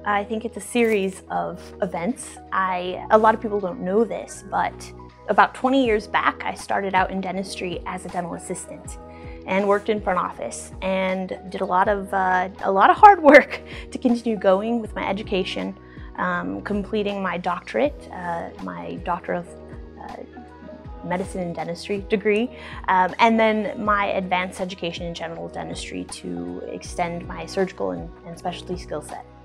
I think it's a series of events. A lot of people don't know this, but about 20 years back, I started out in dentistry as a dental assistant and worked in front office and did a lot of hard work to continue going with my education, completing my doctorate, my Doctor of Medicine and Dentistry degree, and then my advanced education in general dentistry to extend my surgical and specialty skill set.